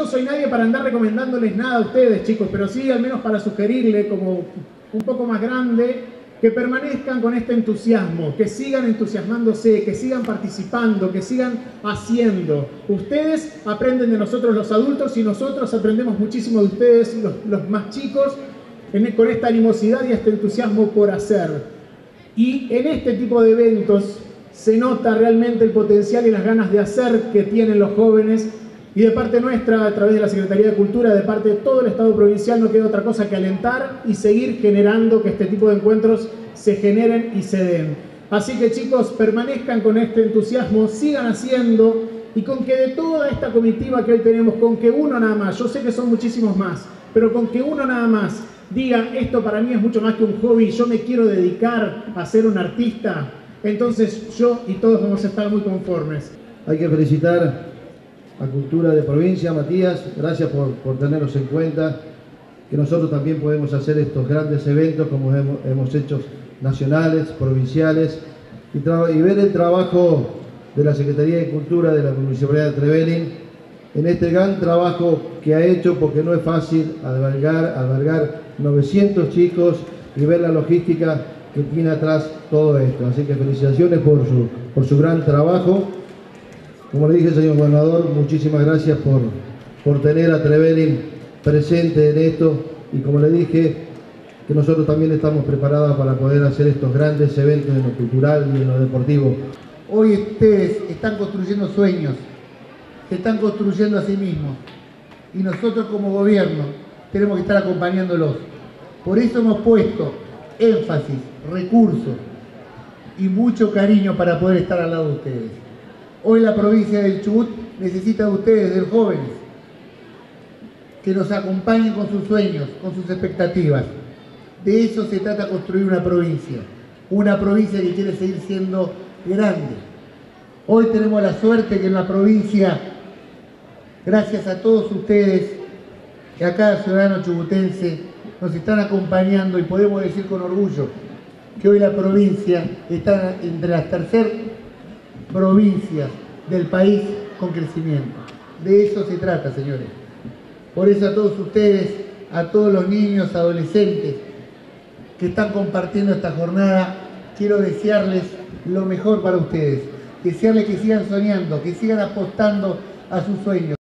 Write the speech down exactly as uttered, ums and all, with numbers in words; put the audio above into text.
soy nadie para andar recomendándoles nada a ustedes, chicos, pero sí al menos para sugerirle como un poco más grande que permanezcan con este entusiasmo, que sigan entusiasmándose, que sigan participando, que sigan haciendo. Ustedes aprenden de nosotros los adultos y nosotros aprendemos muchísimo de ustedes, los, los más chicos, en, con esta animosidad y este entusiasmo por hacer. Y en este tipo de eventos se nota realmente el potencial y las ganas de hacer que tienen los jóvenes. Y de parte nuestra, a través de la Secretaría de Cultura, de parte de todo el Estado provincial, no queda otra cosa que alentar y seguir generando que este tipo de encuentros se generen y se den. Así que chicos, permanezcan con este entusiasmo, sigan haciendo, y con que de toda esta comitiva que hoy tenemos, con que uno nada más, yo sé que son muchísimos más, pero con que uno nada más diga, esto para mí es mucho más que un hobby, yo me quiero dedicar a ser un artista, entonces yo y todos vamos a estar muy conformes. Hay que felicitar a Cultura de Provincia, Matías, gracias por, por tenernos en cuenta, que nosotros también podemos hacer estos grandes eventos como hemos, hemos hecho nacionales, provinciales, y, y ver el trabajo de la Secretaría de Cultura de la Municipalidad de Trevelin en este gran trabajo que ha hecho, porque no es fácil albergar, albergar novecientos chicos y ver la logística que tiene atrás todo esto. Así que felicitaciones por su, por su gran trabajo. Como le dije, señor gobernador, muchísimas gracias por, por tener a Trevelin presente en esto, y como le dije, que nosotros también estamos preparados para poder hacer estos grandes eventos en lo cultural y en lo deportivo. Hoy ustedes están construyendo sueños, se están construyendo a sí mismos, y nosotros como gobierno tenemos que estar acompañándolos. Por eso hemos puesto énfasis, recursos y mucho cariño para poder estar al lado de ustedes. Hoy la provincia del Chubut necesita de ustedes, de jóvenes, que nos acompañen con sus sueños, con sus expectativas. De eso se trata construir una provincia, una provincia que quiere seguir siendo grande. Hoy tenemos la suerte que en la provincia, gracias a todos ustedes, que a cada ciudadano chubutense nos están acompañando, y podemos decir con orgullo que hoy la provincia está entre las terceras provincias del país con crecimiento. De eso se trata, señores. Por eso a todos ustedes, a todos los niños, adolescentes que están compartiendo esta jornada, quiero desearles lo mejor para ustedes. Desearles que sigan soñando, que sigan apostando a sus sueños.